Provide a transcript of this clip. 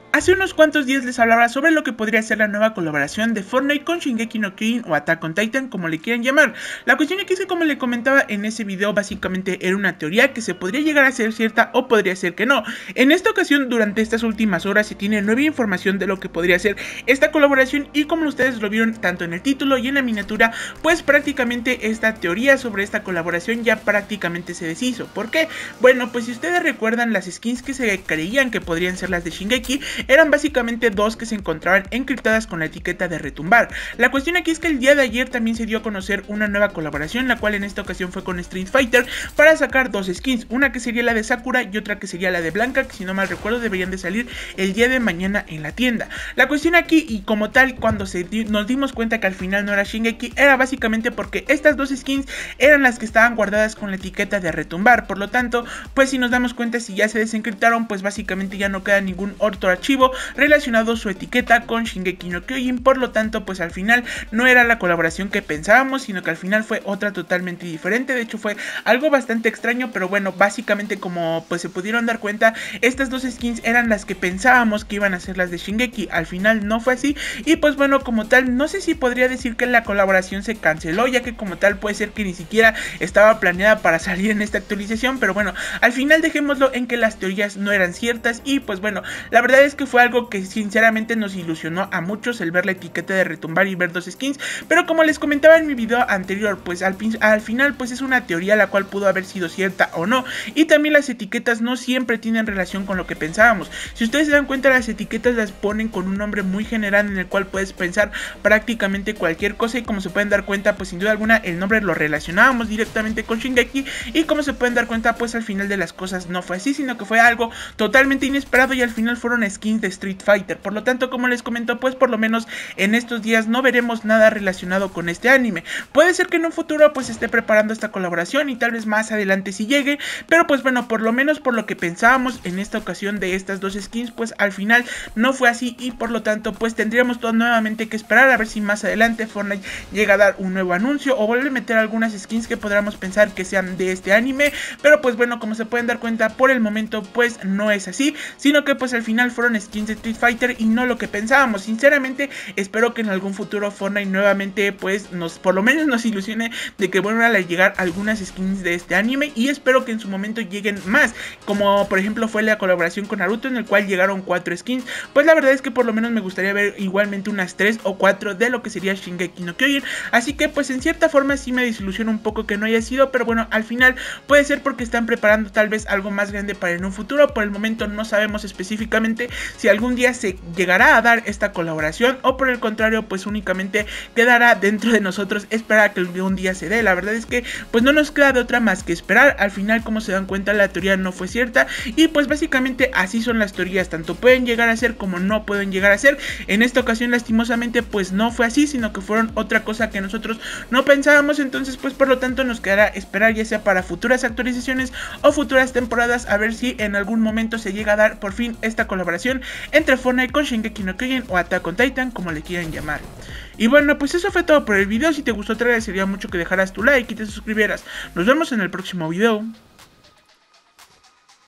Hace unos cuantos días les hablaba sobre lo que podría ser la nueva colaboración de Fortnite con Shingeki no Kyojin o Attack on Titan, como le quieran llamar. La cuestión es que, como le comentaba en ese video, básicamente era una teoría que se podría llegar a ser cierta o podría ser que no. En esta ocasión, durante estas últimas horas, se tiene nueva información de lo que podría ser esta colaboración, y como ustedes lo vieron tanto en el título y en la miniatura, pues prácticamente esta teoría sobre esta colaboración ya prácticamente se deshizo. ¿Por qué? Bueno, pues si ustedes recuerdan, las skins que se creían que podrían ser las de Shingeki eran básicamente dos que se encontraban encriptadas con la etiqueta de retumbar. La cuestión aquí es que el día de ayer también se dio a conocer una nueva colaboración, la cual en esta ocasión fue con Street Fighter, para sacar dos skins, una que sería la de Sakura y otra que sería la de Blanca, que si no mal recuerdo deberían de salir el día de mañana en la tienda. La cuestión aquí, y como tal, cuando nos dimos cuenta que al final no era Shingeki, era básicamente porque estas dos skins eran las que estaban guardadas con la etiqueta de retumbar. Por lo tanto, pues si nos damos cuenta, si ya se desencriptaron, pues básicamente ya no queda ningún otro archivo relacionado su etiqueta con Shingeki no Kyojin. Por lo tanto, pues al final no era la colaboración que pensábamos, sino que al final fue otra totalmente diferente. De hecho, fue algo bastante extraño, pero bueno, básicamente, como pues se pudieron dar cuenta, estas dos skins eran las que pensábamos que iban a ser las de Shingeki. Al final no fue así, y pues bueno, como tal, no sé si podría decir que la colaboración se canceló, ya que como tal puede ser que ni siquiera estaba planeada para salir en esta actualización. Pero bueno, al final dejémoslo en que las teorías no eran ciertas, y pues bueno, la verdad es que fue algo que sinceramente nos ilusionó a muchos el ver la etiqueta de retumbar y ver dos skins. Pero como les comentaba en mi video anterior, pues al final pues es una teoría la cual pudo haber sido cierta o no, y también las etiquetas no siempre tienen relación con lo que pensábamos. Si ustedes se dan cuenta, las etiquetas las ponen con un nombre muy general en el cual puedes pensar prácticamente cualquier cosa, y como se pueden dar cuenta, pues sin duda alguna el nombre lo relacionábamos directamente con Shingeki, y como se pueden dar cuenta, pues al final de las cosas no fue así, sino que fue algo totalmente inesperado, y al final fueron skins de Street Fighter. Por lo tanto, como les comento, pues por lo menos en estos días no veremos nada relacionado con este anime. Puede ser que en un futuro pues esté preparando esta colaboración, y tal vez más adelante si llegue, pero pues bueno, por lo menos por lo que pensábamos en esta ocasión de estas dos skins, pues al final no fue así, y por lo tanto pues tendríamos todo nuevamente que esperar a ver si más adelante Fortnite llega a dar un nuevo anuncio o vuelve a meter algunas skins que podríamos pensar que sean de este anime. Pero pues bueno, como se pueden dar cuenta, por el momento pues no es así, sino que pues al final fueron skins de Street Fighter y no lo que pensábamos. Sinceramente espero que en algún futuro Fortnite nuevamente pues por lo menos nos ilusione de que vuelvan a llegar algunas skins de este anime, y espero que en su momento lleguen más, como por ejemplo fue la colaboración con Naruto, en el cual llegaron 4 skins. Pues la verdad es que por lo menos me gustaría ver igualmente unas 3 o 4 de lo que sería Shingeki no Kyojin, así que pues en cierta forma sí me desilusiona un poco que no haya sido, pero bueno, al final puede ser porque están preparando tal vez algo más grande para en un futuro. Por el momento no sabemos específicamente si algún día se llegará a dar esta colaboración, o por el contrario pues únicamente quedará dentro de nosotros esperar a que algún día se dé. La verdad es que pues no nos queda de otra más que esperar. Al final, como se dan cuenta, la teoría no fue cierta, y pues básicamente así son las teorías, tanto pueden llegar a ser como no pueden llegar a ser. En esta ocasión lastimosamente pues no fue así, sino que fueron otra cosa que nosotros no pensábamos. Entonces pues por lo tanto nos quedará esperar, ya sea para futuras actualizaciones o futuras temporadas, a ver si en algún momento se llega a dar por fin esta colaboración entre Fortnite con Shingeki no Kyojin o Attack on Titan, como le quieran llamar. Y bueno, pues eso fue todo por el video. Si te gustó, te agradecería mucho que dejaras tu like y te suscribieras. Nos vemos en el próximo video.